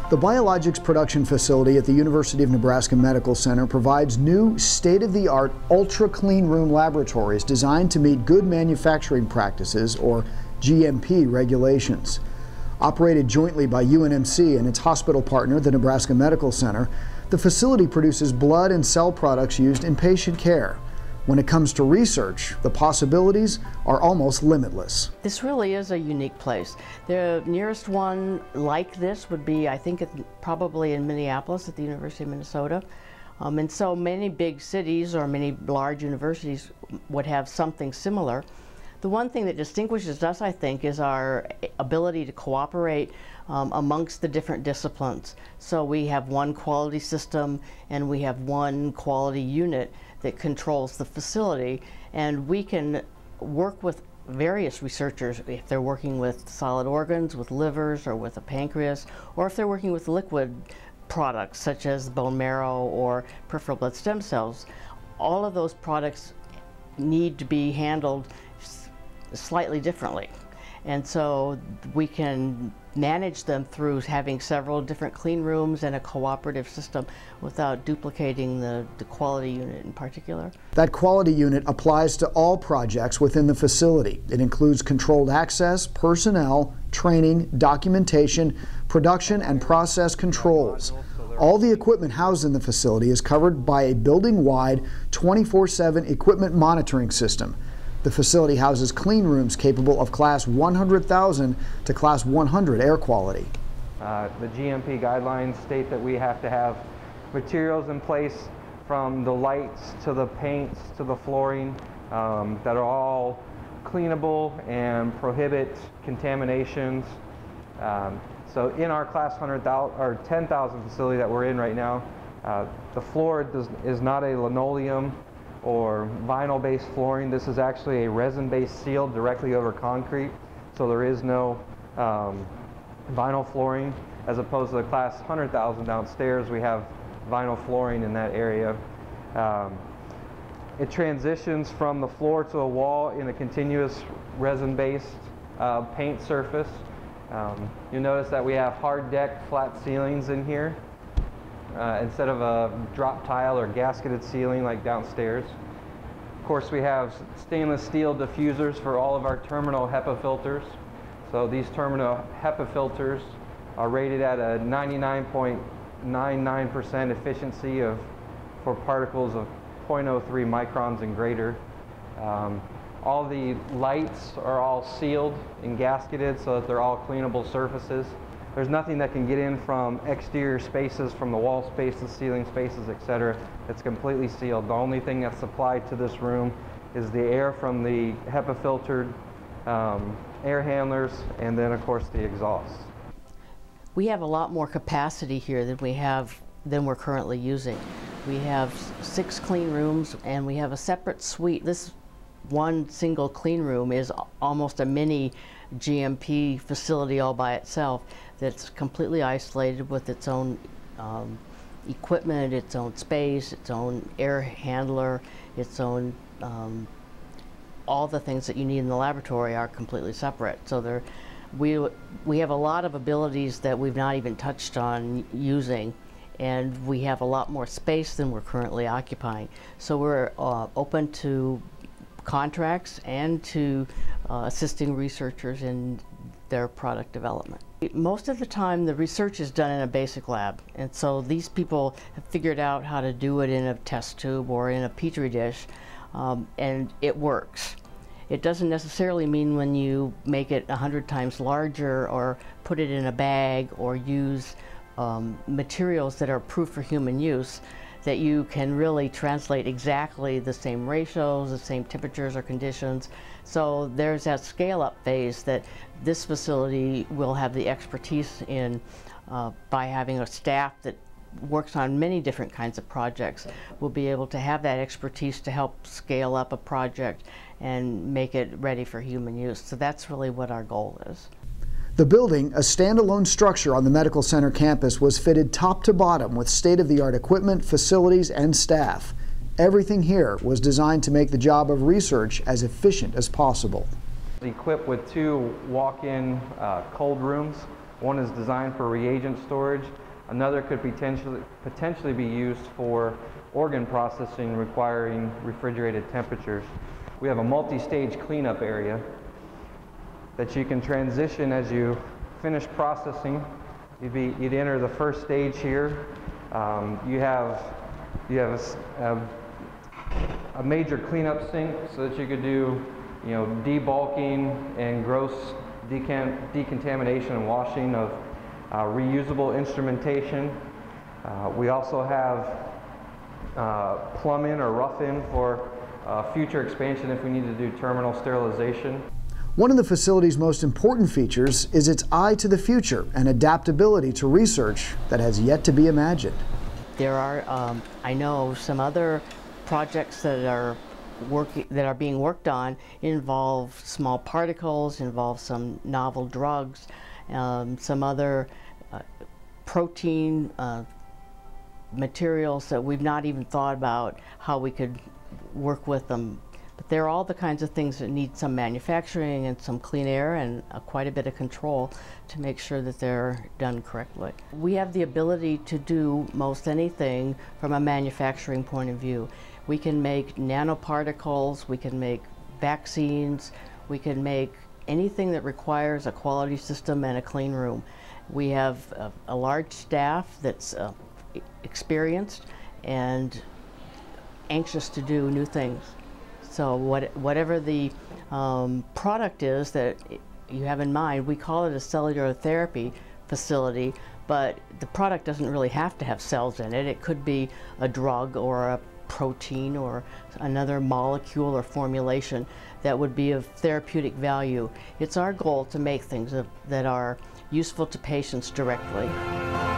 The Biologics Production Facility at the University of Nebraska Medical Center provides new state-of-the-art ultra-clean room laboratories designed to meet good manufacturing practices, or GMP regulations. Operated jointly by UNMC and its hospital partner, the Nebraska Medical Center, the facility produces blood and cell products used in patient care. When it comes to research, the possibilities are almost limitless. This really is a unique place. The nearest one like this would be, I think, probably in Minneapolis at the University of Minnesota. And so many big cities or many large universities would have something similar. The one thing that distinguishes us, I think, is our ability to cooperate amongst the different disciplines. So we have one quality system and we have one quality unit that controls the facility, and we can work with various researchers if they're working with solid organs, with livers, or with a pancreas, or if they're working with liquid products such as bone marrow or peripheral blood stem cells. All of those products need to be handled slightly differently. And so we can manage them through having several different clean rooms and a cooperative system without duplicating the quality unit in particular. That quality unit applies to all projects within the facility. It includes controlled access, personnel, training, documentation, production, and process controls. All the equipment housed in the facility is covered by a building-wide 24/7 equipment monitoring system. The facility houses clean rooms capable of Class 100,000 to Class 100 air quality. The GMP guidelines state that we have to have materials in place from the lights to the paints to the flooring that are all cleanable and prohibit contaminations. So in our Class 100,000 or 10,000 facility that we're in right now, the floor is not a linoleum or vinyl-based flooring. This is actually a resin-based seal directly over concrete, so there is no vinyl flooring, as opposed to the Class 100,000 downstairs. We have vinyl flooring in that area. It transitions from the floor to a wall in a continuous resin-based paint surface. You'll notice that we have hard deck flat ceilings in here, instead of a drop tile or gasketed ceiling like downstairs. Of course, we have stainless steel diffusers for all of our terminal HEPA filters. So these terminal HEPA filters are rated at a 99.99% efficiency for particles of 0.03 microns and greater. All the lights are all sealed and gasketed so that they're all cleanable surfaces. There's nothing that can get in from exterior spaces, from the wall spaces, ceiling spaces, etc. It's completely sealed. The only thing that's supplied to this room is the air from the HEPA filtered air handlers, and then of course the exhaust. We have a lot more capacity here than we're currently using. We have 6 clean rooms and we have a separate suite. This one single clean room is almost a mini GMP facility all by itself, that's completely isolated with its own equipment, its own space, its own air handler, its own all the things that you need in the laboratory are completely separate. So we have a lot of abilities that we've not even touched on using, and we have a lot more space than we're currently occupying. So we're open to contracts and to assisting researchers in their product development. Most of the time the research is done in a basic lab, and so these people have figured out how to do it in a test tube or in a petri dish, and it works. It doesn't necessarily mean when you make it 100 times larger or put it in a bag or use materials that are approved for human use that you can really translate exactly the same ratios, the same temperatures or conditions. So there's that scale-up phase that this facility will have the expertise in by having a staff that works on many different kinds of projects. We'll be able to have that expertise to help scale up a project and make it ready for human use. So that's really what our goal is. The building, a standalone structure on the medical center campus, was fitted top to bottom with state-of-the-art equipment, facilities, and staff. Everything here was designed to make the job of research as efficient as possible. Equipped with 2 walk-in cold rooms, One is designed for reagent storage. Another could potentially be used for organ processing requiring refrigerated temperatures. We have a multi-stage cleanup area that you can transition as you finish processing. You'd enter the first stage here. You have a major cleanup sink so that you could do, debulking and gross decontamination and washing of reusable instrumentation. We also have plumb-in or rough-in for future expansion if we need to do terminal sterilization. One of the facility's most important features is its eye to the future and adaptability to research that has yet to be imagined. There are, I know, some other projects that are being worked on involve small particles, involve some novel drugs, some other protein materials that we've not even thought about how we could work with them. But they're all the kinds of things that need some manufacturing and some clean air and quite a bit of control to make sure that they're done correctly. We have the ability to do most anything from a manufacturing point of view. We can make nanoparticles, we can make vaccines, we can make anything that requires a quality system and a clean room. We have a large staff that's experienced and anxious to do new things. So whatever the product is that you have in mind, we call it a cellular therapy facility, but the product doesn't really have to have cells in it. It could be a drug or a protein or another molecule or formulation that would be of therapeutic value. It's our goal to make things that are useful to patients directly.